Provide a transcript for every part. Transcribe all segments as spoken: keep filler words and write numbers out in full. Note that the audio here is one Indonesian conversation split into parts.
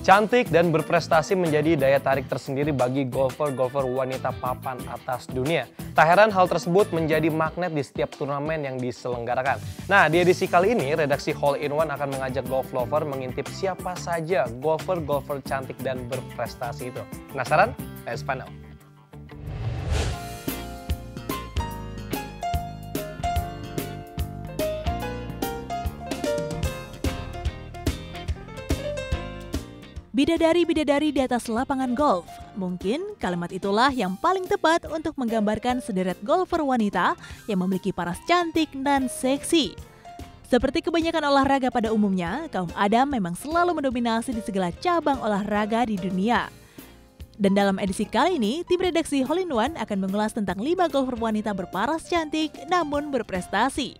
Cantik dan berprestasi menjadi daya tarik tersendiri bagi golfer-golfer wanita papan atas dunia. Tak heran hal tersebut menjadi magnet di setiap turnamen yang diselenggarakan. Nah, di edisi kali ini, redaksi Hole in One akan mengajak golf lover mengintip siapa saja golfer-golfer cantik dan berprestasi itu. Penasaran? Let's find out. Bidadari-bidadari di atas lapangan golf. Mungkin kalimat itulah yang paling tepat untuk menggambarkan sederet golfer wanita yang memiliki paras cantik dan seksi. Seperti kebanyakan olahraga pada umumnya, kaum Adam memang selalu mendominasi di segala cabang olahraga di dunia. Dan dalam edisi kali ini, tim redaksi Hole in One akan mengulas tentang lima golfer wanita berparas cantik namun berprestasi.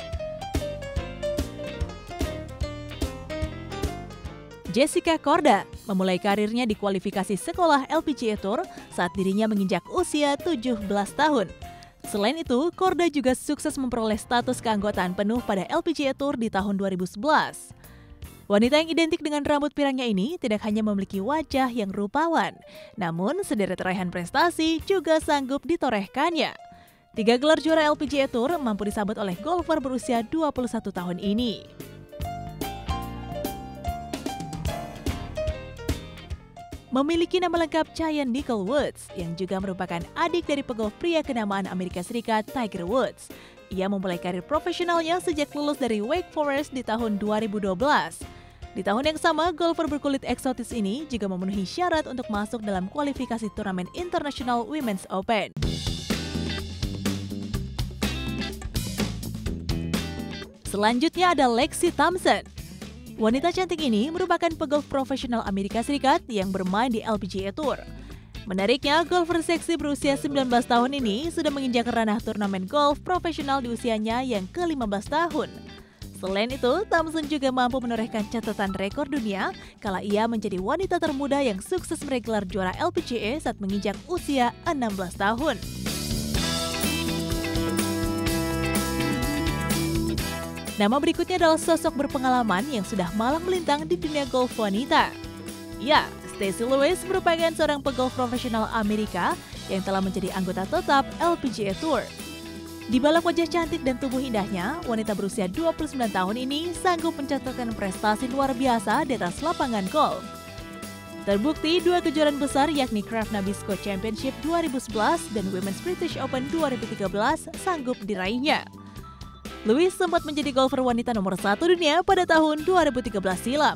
Jessica Korda memulai karirnya di kualifikasi sekolah L P G A Tour saat dirinya menginjak usia tujuh belas tahun. Selain itu, Korda juga sukses memperoleh status keanggotaan penuh pada L P G A Tour di tahun dua ribu sebelas. Wanita yang identik dengan rambut pirangnya ini tidak hanya memiliki wajah yang rupawan, namun sederet raihan prestasi juga sanggup ditorehkannya. Tiga gelar juara L P G A Tour mampu disabet oleh golfer berusia dua puluh satu tahun ini. Memiliki nama lengkap Cheyenne Nicole Woods, yang juga merupakan adik dari pegolf pria kenamaan Amerika Serikat Tiger Woods. Ia memulai karir profesionalnya sejak lulus dari Wake Forest di tahun dua ribu dua belas. Di tahun yang sama, golfer berkulit eksotis ini juga memenuhi syarat untuk masuk dalam kualifikasi turnamen International Women's Open. Selanjutnya ada Lexi Thompson. Wanita cantik ini merupakan pegolf profesional Amerika Serikat yang bermain di L P G A Tour. Menariknya, golfer seksi berusia sembilan belas tahun ini sudah menginjak ranah turnamen golf profesional di usianya yang ke lima belas tahun. Selain itu, Thompson juga mampu menorehkan catatan rekor dunia kala ia menjadi wanita termuda yang sukses meraih gelar juara L P G A saat menginjak usia enam belas tahun. Nama berikutnya adalah sosok berpengalaman yang sudah malang melintang di dunia golf wanita. Ya, Stacy Lewis merupakan seorang pegolf profesional Amerika yang telah menjadi anggota tetap L P G A Tour. Di balik wajah cantik dan tubuh indahnya, wanita berusia dua puluh sembilan tahun ini sanggup mencatatkan prestasi luar biasa di atas lapangan golf. Terbukti dua kejuaraan besar yakni Kraft Nabisco Championship dua ribu sebelas dan Women's British Open dua ribu tiga belas sanggup diraihnya. Lewis sempat menjadi golfer wanita nomor satu dunia pada tahun dua ribu tiga belas silam.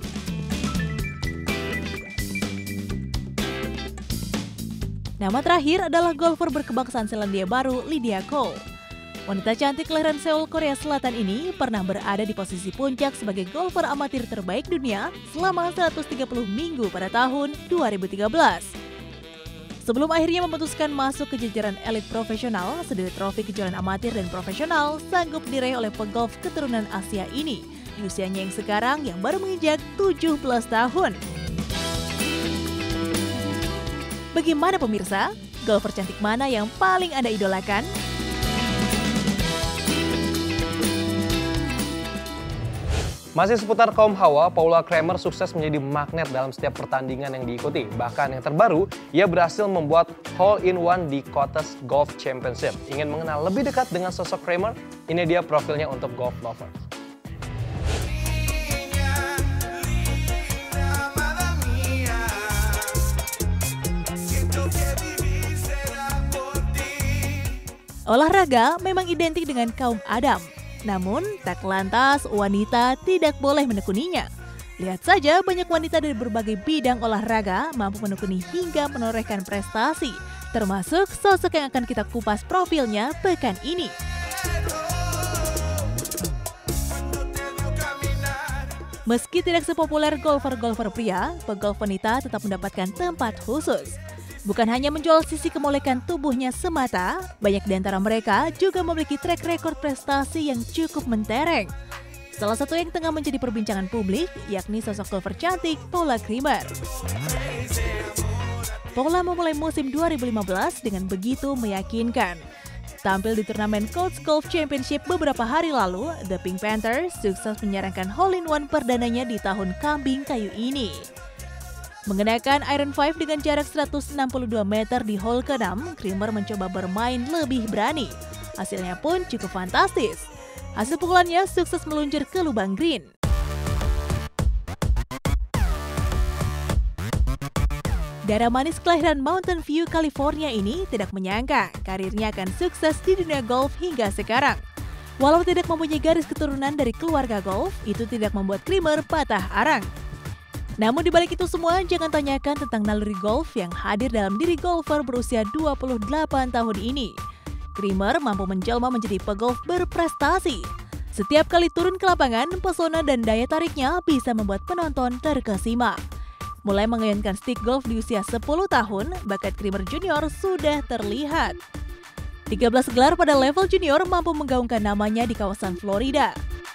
Nama terakhir adalah golfer berkebangsaan Selandia Baru, Lydia Ko. Wanita cantik kelahiran Seoul, Korea Selatan ini pernah berada di posisi puncak sebagai golfer amatir terbaik dunia selama seratus tiga puluh minggu pada tahun dua ribu tiga belas. Sebelum akhirnya memutuskan masuk ke jajaran elit profesional, sederet trofi kejuaraan amatir dan profesional sanggup diraih oleh pegolf keturunan Asia ini di usianya yang sekarang yang baru menginjak tujuh belas tahun. Bagaimana pemirsa? Golfer cantik mana yang paling Anda idolakan? Masih seputar kaum hawa, Paula Creamer sukses menjadi magnet dalam setiap pertandingan yang diikuti. Bahkan yang terbaru, ia berhasil membuat hole in one di Cotes Golf Championship. Ingin mengenal lebih dekat dengan sosok Creamer? Ini dia profilnya untuk golf lover. Olahraga memang identik dengan kaum Adam. Namun, tak lantas wanita tidak boleh menekuninya. Lihat saja banyak wanita dari berbagai bidang olahraga mampu menekuni hingga menorehkan prestasi, termasuk sosok yang akan kita kupas profilnya pekan ini. Meski tidak sepopuler golfer-golfer pria, pegolf wanita tetap mendapatkan tempat khusus. Bukan hanya menjual sisi kemolekan tubuhnya semata, banyak di antara mereka juga memiliki track record prestasi yang cukup mentereng. Salah satu yang tengah menjadi perbincangan publik, yakni sosok golfer cantik Paula Creamer. Paula memulai musim dua ribu lima belas dengan begitu meyakinkan. Tampil di turnamen Cotes Golf Championship beberapa hari lalu, The Pink Panthers sukses menyarankan hole in one perdananya di tahun kambing kayu ini. Mengenakan iron five dengan jarak seratus enam puluh dua meter di hole keenam, Creamer mencoba bermain lebih berani. Hasilnya pun cukup fantastis. Hasil pukulannya sukses meluncur ke lubang green. Darah manis kelahiran Mountain View, California ini tidak menyangka karirnya akan sukses di dunia golf hingga sekarang. Walau tidak mempunyai garis keturunan dari keluarga golf, itu tidak membuat Creamer patah arang. Namun dibalik itu semua, jangan tanyakan tentang naluri golf yang hadir dalam diri golfer berusia dua puluh delapan tahun ini. Creamer mampu menjelma menjadi pegolf berprestasi. Setiap kali turun ke lapangan, pesona dan daya tariknya bisa membuat penonton terkesima. Mulai mengayunkan stick golf di usia sepuluh tahun, bakat Creamer Junior sudah terlihat. tiga belas gelar pada level junior mampu menggaungkan namanya di kawasan Florida.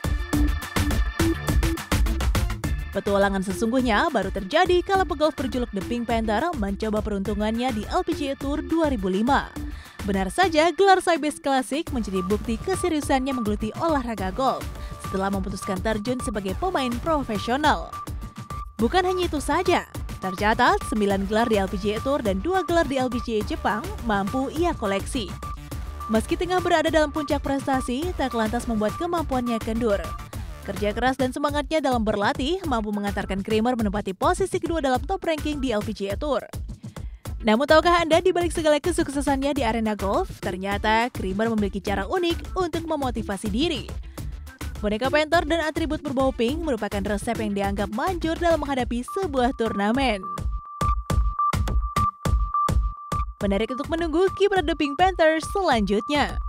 Petualangan sesungguhnya baru terjadi kala pegolf berjuluk The Pink Panther mencoba peruntungannya di L P G A Tour dua ribu lima. Benar saja, gelar Sybase Classic menjadi bukti keseriusannya menggeluti olahraga golf setelah memutuskan terjun sebagai pemain profesional. Bukan hanya itu saja, tercatat sembilan gelar di L P G A Tour dan dua gelar di L P G A Jepang mampu ia koleksi. Meski tengah berada dalam puncak prestasi, tak lantas membuat kemampuannya kendur. Kerja keras dan semangatnya dalam berlatih mampu mengantarkan Creamer menempati posisi kedua dalam top ranking di L P G A Tour. Namun tahukah Anda, di balik segala kesuksesannya di arena golf, ternyata Creamer memiliki cara unik untuk memotivasi diri. Boneka Panther dan atribut berbau pink merupakan resep yang dianggap manjur dalam menghadapi sebuah turnamen. Menarik untuk menunggu kiprah The Pink Panther selanjutnya.